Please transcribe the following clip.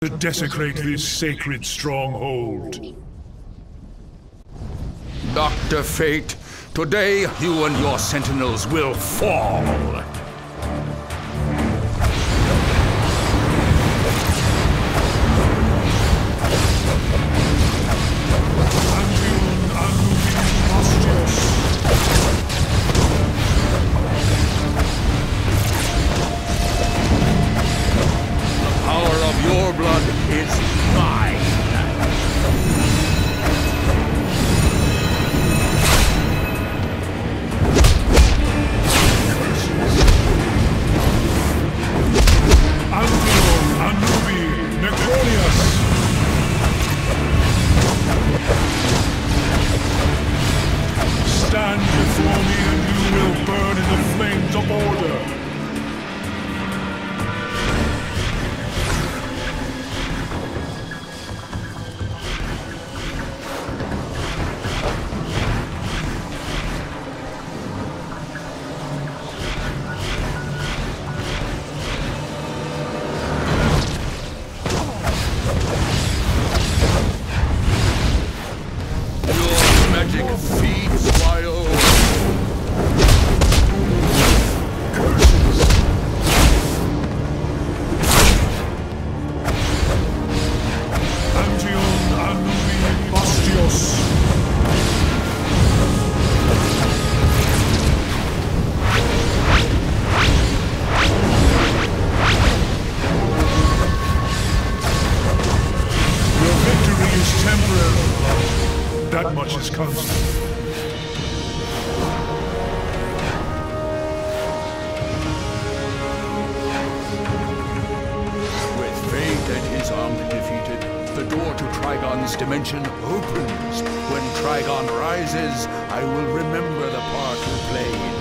to desecrate this sacred stronghold. Dr. Fate, today you and your sentinels will fall. Your blood is mine. Stand before me and you will burn in the flames of order. Magic feeds wild. Curses. Antion Anubi Bastios. Your victory is temporary. That much is constant. With fate and his army defeated, the door to Trigon's dimension opens. When Trigon rises, I will remember the part you played.